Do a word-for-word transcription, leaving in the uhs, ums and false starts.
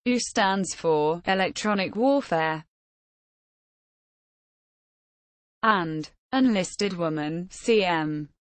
E stands for electronic warfare, and enlisted woman, C M.